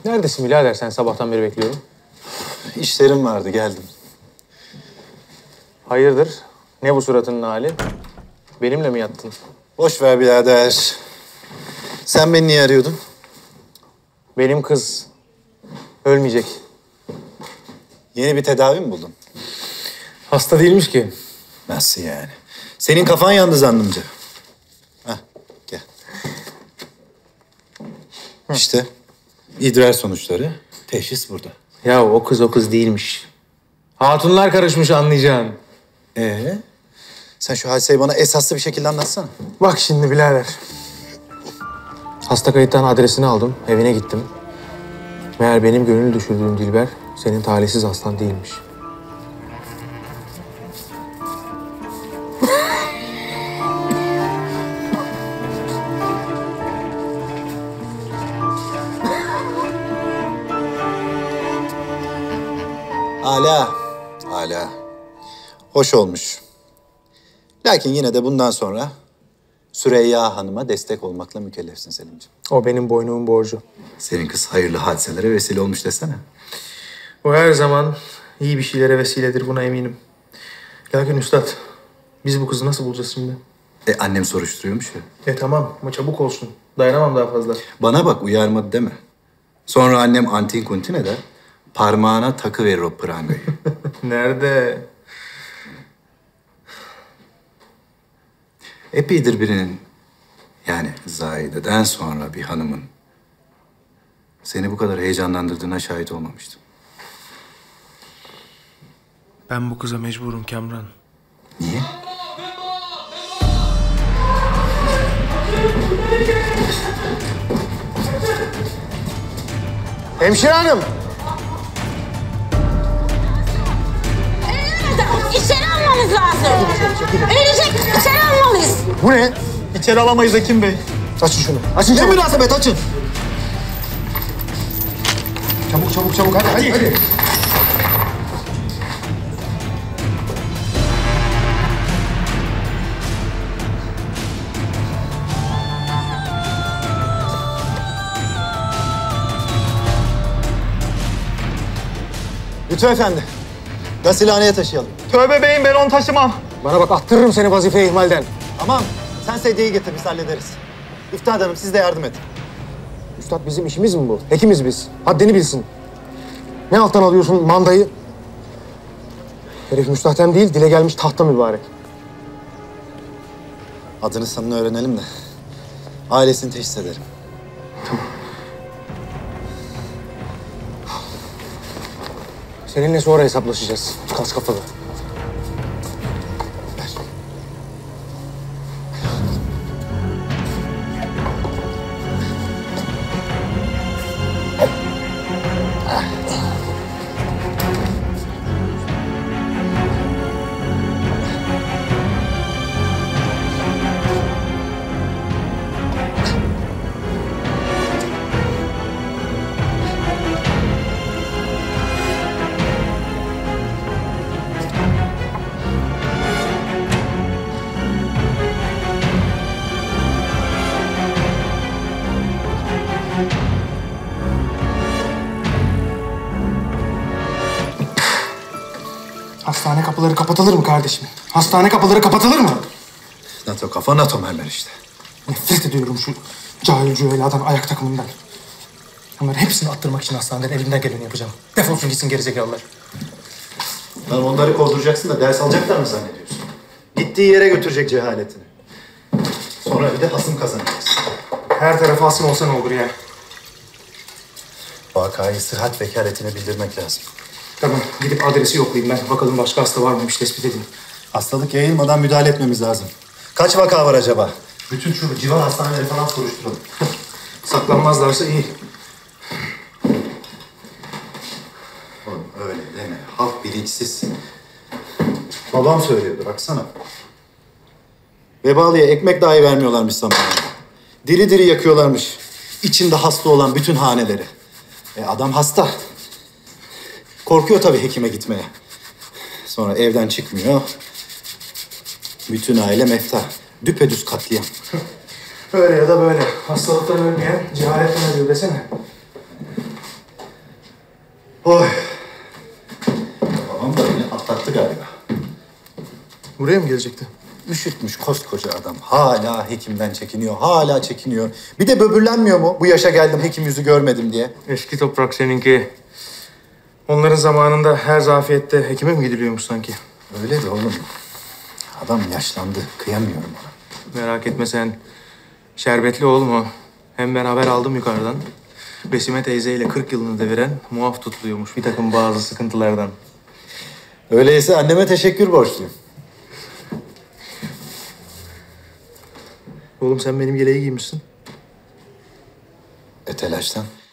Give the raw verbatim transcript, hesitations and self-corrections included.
Neredesin birader sen? Sabahtan beri bekliyorum. İşlerim vardı, geldim. Hayırdır? Ne bu suratının hali? Benimle mi yattın? Boş ver birader. Sen beni niye arıyordun? Benim kız ölmeyecek. Yeni bir tedavi mi buldun? Hasta değilmiş ki. Nasıl yani? Senin kafan yandı zannımca. Hah, gel. İşte idrar sonuçları, teşhis burada. Ya o kız o kız değilmiş. Hatunlar karışmış anlayacağın. Ee, sen şu hadiseyi bana esaslı bir şekilde anlatsana. Bak şimdi birader. Hasta kayıttan adresini aldım, evine gittim. Meğer benim gönül düşürdüğüm Dilber senin talihsiz hastan değilmiş. Hala, hala. Hoş olmuş. Lakin yine de bundan sonra Süreyya Hanım'a destek olmakla mükellefsin Selimciğim. O benim boynumun borcu. Senin kız hayırlı hadiselere vesile olmuş desene. O her zaman iyi bir şeylere vesiledir, buna eminim. Lakin üstad, biz bu kızı nasıl bulacağız şimdi? E annem soruşturuyormuş ya. E tamam ama çabuk olsun. Dayanamam daha fazla. Bana bak, uyarmadı deme. Sonra annem antin kuntin eder. Parmağına takı verir o prangayı. Nerede? Epeydir birinin, yani Zahide'den sonra bir hanımın seni bu kadar heyecanlandırdığına şahit olmamıştım. Ben bu kıza mecburum Kamran. Niye? Hemşire hanım! İçeri almamız lazım. Ölecek, içeri almalıyız. Bu ne? İçeri alamayız Hekim Bey. Açın şunu. Açın Ne çabuk. münasebet, açın. Çabuk çabuk çabuk hadi hadi hadi. Lütfü Efendi. Gasilhaneye taşıyalım. Tövbe beyim, ben onu taşımam. Bana bak, attırırım seni vazife ihmalden. Tamam. Sen sedyeyi getir, biz hallederiz. İftihar Hanım, siz de yardım edin. Üstad, bizim işimiz mi bu? Hekimiz biz. Haddini bilsin. Ne alttan alıyorsun mandayı? Herif müstahdem değil, dile gelmiş tahta mübarek. Adını sanını öğrenelim de ailesini teşhis ederim. Seninle sonra hesaplaşacağız. Kas kafalı. Hastane kapıları kapatılır mı kardeşim? Hastane kapıları kapatılır mı? NATO kafa, NATO mermer işte. Nefret ediyorum şu cahil cüheladan, ayak takımından. Onları hepsini attırmak için hastaneden elimden geleni yapacağım. Defolsun gitsin gerizekalılar. Lan onları kovduracaksın da ders alacaklar mı zannediyorsun? Gittiği yere götürecek cehaletini. Sonra bir de hasım kazanacaksın. Her tarafı asım olsa ne olur ya? Vakayı sıhhat vekaletine bildirmek lazım. Tamam, gidip adresi yoklayayım ben. Bakalım başka hasta var mıymış, tespit edeyim. Hastalık yayılmadan müdahale etmemiz lazım. Kaç vaka var acaba? Bütün şu civar hastaneleri falan soruşturalım. Saklanmazlarsa iyi. Oğlum öyle deme. Halk bilinçsiz. Babam söylüyordu, baksana. Vebalıya ekmek dahi vermiyorlarmış zamanında. Diri diri yakıyorlarmış. İçinde hasta olan bütün haneleri. E adam hasta. Korkuyor tabii hekime gitmeye. Sonra evden çıkmıyor. Bütün aile mefta. Düpedüz katliam. Öyle ya da böyle. Hastalıktan ölmeyen cehaletten ölüyor desene. Oy. Babam da beni atlattı galiba. Buraya mı gelecekti? Üşütmüş koskoca adam. Hala hekimden çekiniyor, hala çekiniyor. Bir de böbürlenmiyor mu? Bu yaşa geldim, hekim yüzü görmedim diye. Eski toprak seninki. Onların zamanında her zafiyette hekime mi gidiliyormuş sanki? Öyle de oğlum. Adam yaşlandı, kıyamıyorum ona. Merak etme sen. Şerbetli oğlum o. Hem ben haber aldım yukarıdan. Besime teyzeyle kırk yılını deviren muaf tutuluyormuş bir takım bazı sıkıntılardan. Öyleyse anneme teşekkür borçluyum. Oğlum sen benim yeleği giymişsin. E telaştan.